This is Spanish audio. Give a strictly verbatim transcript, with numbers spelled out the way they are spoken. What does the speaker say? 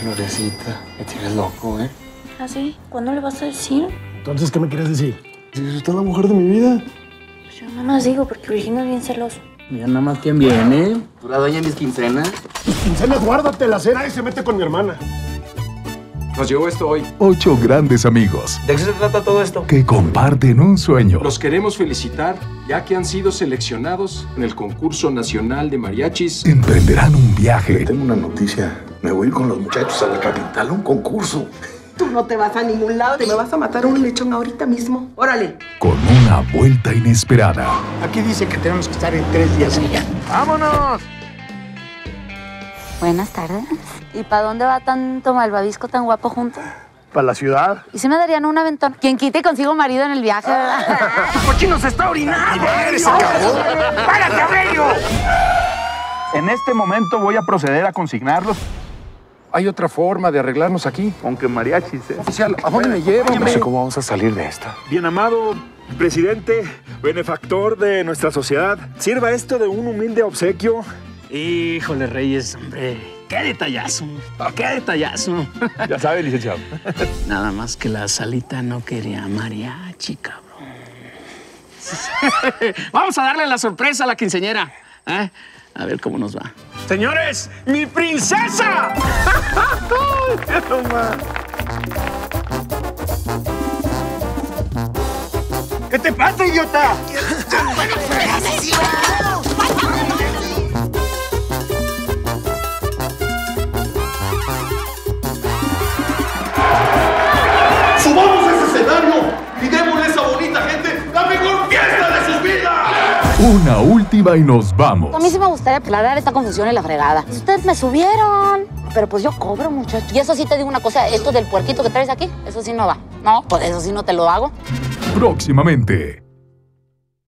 Florecita, me tienes loco, ¿eh? ¿Ah, sí? ¿Cuándo le vas a decir? Entonces, ¿qué me quieres decir? Si usted es la mujer de mi vida. Pues yo nada más digo porque Virginia es bien celoso. Mira nada más quién viene. Tú la dueña de mis quincenas. Tus quincenas, guárdatelas, ¿eh? Nadie se mete con mi hermana. Nos llegó esto hoy. Ocho grandes amigos ¿De qué se trata todo esto? que comparten un sueño. Los queremos felicitar ya que han sido seleccionados en el concurso nacional de mariachis. Emprenderán un viaje Tengo una noticia. Me voy a ir con los muchachos a la capital a un concurso. Tú no te vas a ningún lado. Te me vas a matar un lechón ahorita mismo. Órale. con una vuelta inesperada. Aquí dice que tenemos que estar en tres días allá. ¡Vámonos! Buenas tardes. ¿Y para dónde va tanto malvavisco tan guapo junto? Para la ciudad. ¿Y si me darían un aventón? Quien quite y consigo marido en el viaje, ¿verdad? ¡Cochino se está orinando! ¡Párate, Aurelio! En este momento voy a proceder a consignarlos. Hay otra forma de arreglarnos aquí. Aunque mariachis, ¿eh? Oficial, ¿a dónde me lleva, No hombre? sé cómo vamos a salir de esta. Bien amado presidente, benefactor de nuestra sociedad, sirva esto de un humilde obsequio. Híjole, Reyes, hombre. ¡Qué detallazo! ¡Qué detallazo! Ya sabe, licenciado. Nada más que la Salita no quería mariachi, cabrón. Vamos a darle la sorpresa a la quinceañera. ¿Eh? A ver cómo nos va. Señores, mi princesa. ¿Qué te pasa, idiota? ¡Subamos a ese escenario y démosle a esa bonita gente la mejor fiesta de sus vidas! Una última y nos vamos. A mí sí me gustaría aclarar esta confusión y la fregada. Ustedes me subieron. Pero pues yo cobro, muchacho. Y eso sí te digo una cosa, esto del puerquito que traes aquí, eso sí no va. No, por eso sí no te lo hago. Próximamente.